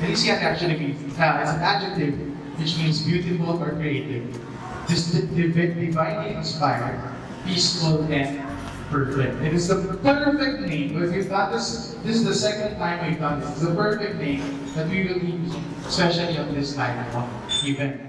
Elysian actually means, it's an adjective which means beautiful or creative. This is divinely inspired, peaceful, and perfect. It is the perfect name. If we've done this, this is the second time we've done this. It's the perfect name that we will use, especially on this type of event.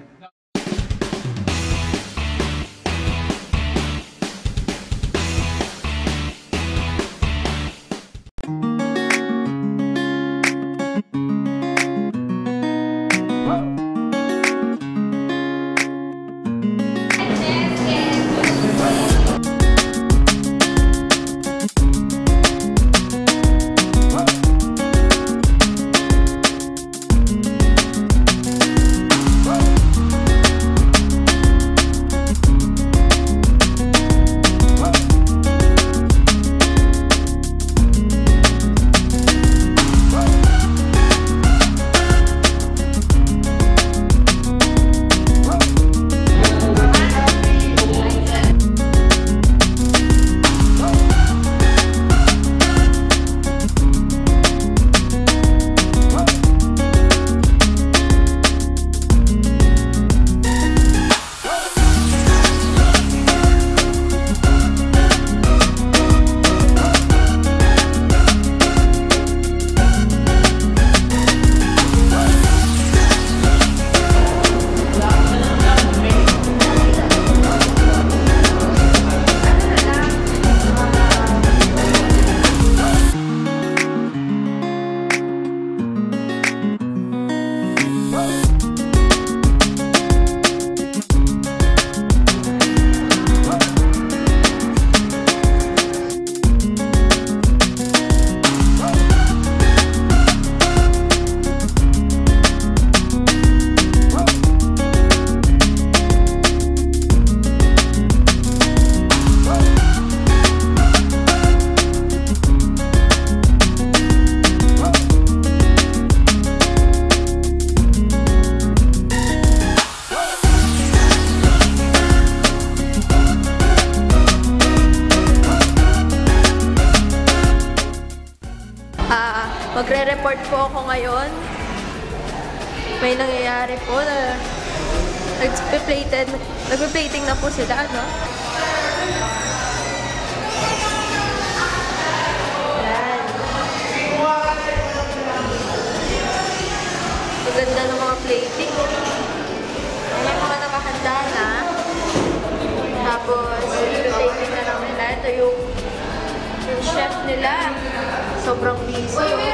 Magre-report po ako ngayon. May nangyayari po na nagpe-plating na po sila, no? Ayan. Maganda ng mga plating. May mga nakahanda na. Tapos, i-plating na lang nila. Ito yung chef nila. Sobrang busy.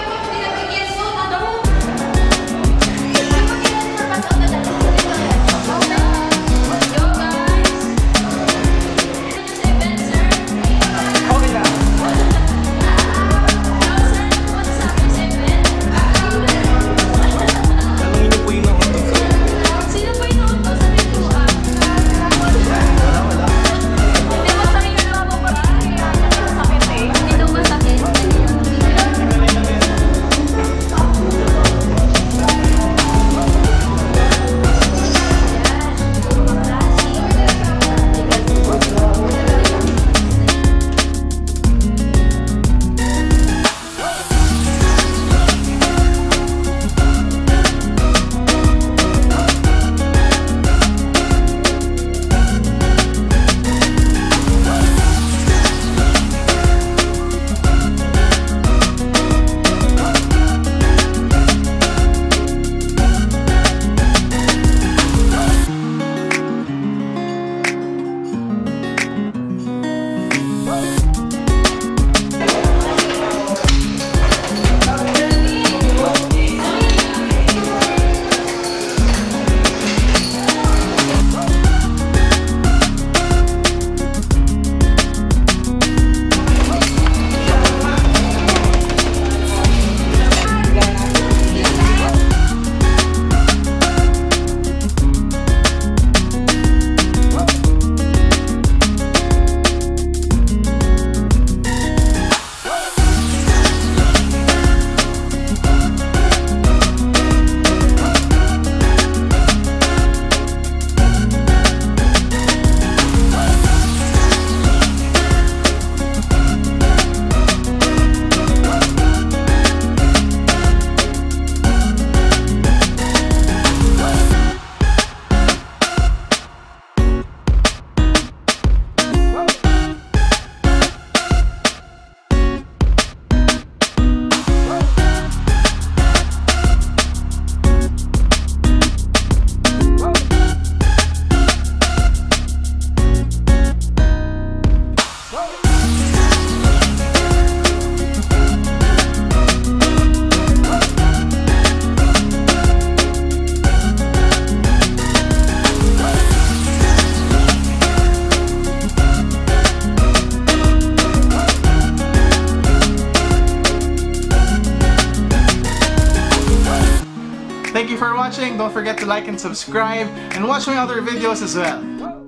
Thank you for watching. Don't forget to like and subscribe and watch my other videos as well.